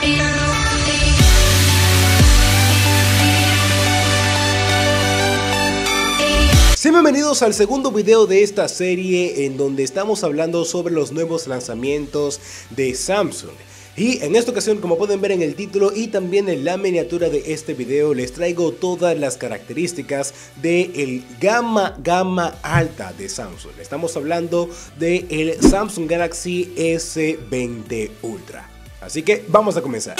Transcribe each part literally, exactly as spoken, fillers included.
Sean bienvenidos al segundo video de esta serie en donde estamos hablando sobre los nuevos lanzamientos de Samsung. Y en esta ocasión, como pueden ver en el título y también en la miniatura de este video, les traigo todas las características del gama gama alta de Samsung. Estamos hablando del Samsung Galaxy S veinte Ultra. Así que vamos a comenzar.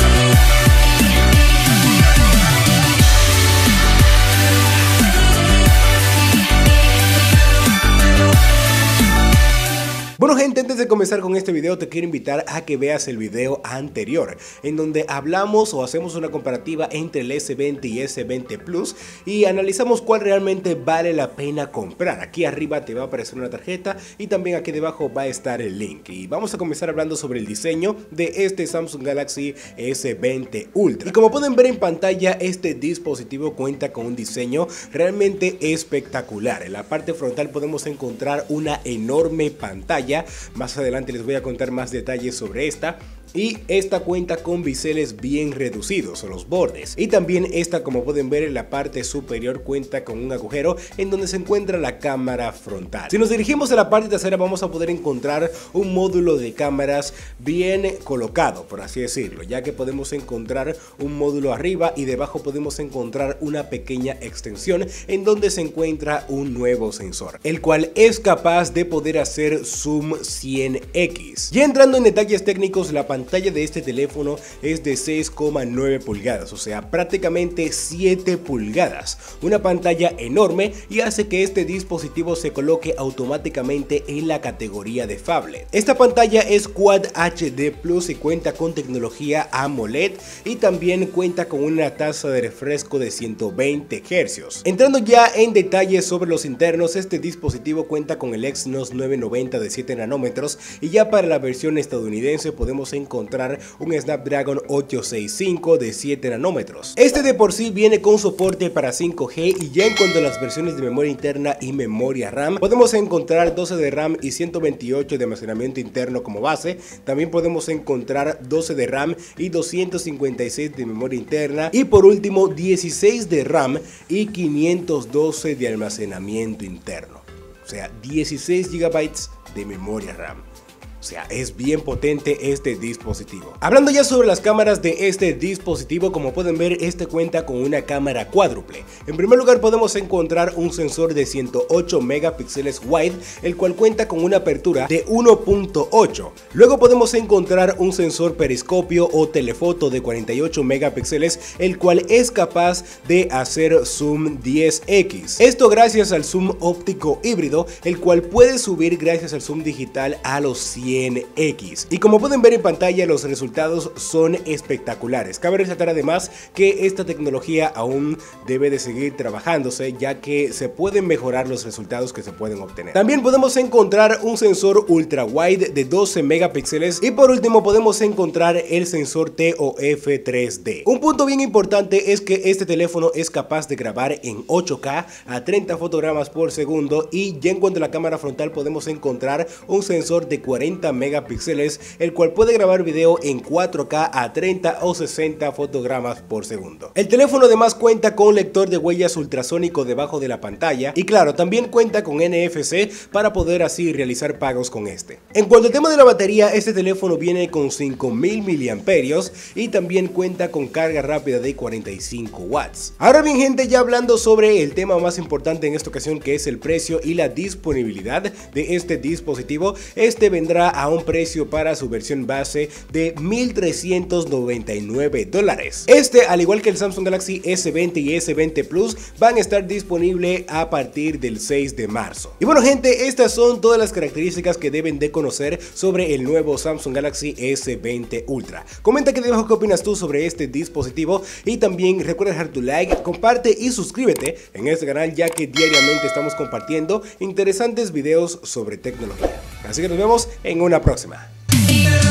Bueno gente, antes de comenzar con este video te quiero invitar a que veas el video anterior en donde hablamos o hacemos una comparativa entre el S veinte y S veinte Plus y analizamos cuál realmente vale la pena comprar. Aquí arriba te va a aparecer una tarjeta y también aquí debajo va a estar el link, y vamos a comenzar hablando sobre el diseño de este Samsung Galaxy S veinte Ultra. Y como pueden ver en pantalla, este dispositivo cuenta con un diseño realmente espectacular. En la parte frontal podemos encontrar una enorme pantalla. Más adelante les voy a contar más detalles sobre esta. Y esta cuenta con biseles bien reducidos o los bordes. Y también esta, como pueden ver en la parte superior, cuenta con un agujero en donde se encuentra la cámara frontal. Si nos dirigimos a la parte trasera vamos a poder encontrar un módulo de cámaras bien colocado, por así decirlo, ya que podemos encontrar un módulo arriba y debajo podemos encontrar una pequeña extensión en donde se encuentra un nuevo sensor, el cual es capaz de poder hacer zoom cien equis. Ya entrando en detalles técnicos, la pantalla La pantalla de este teléfono es de seis coma nueve pulgadas, o sea, prácticamente siete pulgadas. Una pantalla enorme y hace que este dispositivo se coloque automáticamente en la categoría de phablet. Esta pantalla es Quad H D Plus y cuenta con tecnología AMOLED y también cuenta con una tasa de refresco de ciento veinte hercios. Entrando ya en detalles sobre los internos, este dispositivo cuenta con el Exynos nueve noventa de siete nanómetros y ya para la versión estadounidense podemos encontrar encontrar un Snapdragon ochocientos sesenta y cinco de siete nanómetros. Este de por sí viene con soporte para cinco G, y ya en cuanto a las versiones de memoria interna y memoria RAM, podemos encontrar doce de RAM y ciento veintiocho de almacenamiento interno como base. También podemos encontrar doce de RAM y doscientos cincuenta y seis de memoria interna, y por último dieciséis de RAM y quinientos doce de almacenamiento interno, o sea, dieciséis gigabytes de memoria RAM. O sea, es bien potente este dispositivo. Hablando ya sobre las cámaras de este dispositivo, como pueden ver, este cuenta con una cámara cuádruple. En primer lugar podemos encontrar un sensor de ciento ocho megapíxeles wide, el cual cuenta con una apertura de uno punto ocho. Luego podemos encontrar un sensor periscopio o telefoto de cuarenta y ocho megapíxeles, el cual es capaz de hacer zoom diez equis. Esto gracias al zoom óptico híbrido, el cual puede subir gracias al zoom digital a los cien equis. Y como pueden ver en pantalla, los resultados son espectaculares. Cabe resaltar además que esta tecnología aún debe de seguir trabajándose, ya que se pueden mejorar los resultados que se pueden obtener. También podemos encontrar un sensor ultra wide de doce megapíxeles y por último podemos encontrar el sensor T O F tres D. Un punto bien importante es que este teléfono es capaz de grabar en ocho K a treinta fotogramas por segundo, y ya en cuanto a la cámara frontal podemos encontrar un sensor de cuarenta megapíxeles, el cual puede grabar video en cuatro K a treinta o sesenta fotogramas por segundo. El teléfono además cuenta con lector de huellas ultrasónico debajo de la pantalla, y claro, también cuenta con N F C para poder así realizar pagos con este. En cuanto al tema de la batería, este teléfono viene con cinco mil miliamperios y también cuenta con carga rápida de cuarenta y cinco watts. Ahora bien gente, ya hablando sobre el tema más importante en esta ocasión, que es el precio y la disponibilidad de este dispositivo, este vendrá a un precio para su versión base de mil trescientos noventa y nueve dólares. Este, al igual que el Samsung Galaxy S veinte y S veinte Plus, van a estar disponibles a partir del seis de marzo. Y bueno gente, estas son todas las características que deben de conocer sobre el nuevo Samsung Galaxy S veinte Ultra. Comenta aquí debajo qué opinas tú sobre este dispositivo, y también recuerda dejar tu like, comparte y suscríbete en este canal, ya que diariamente estamos compartiendo interesantes videos sobre tecnología. Así que nos vemos en una próxima.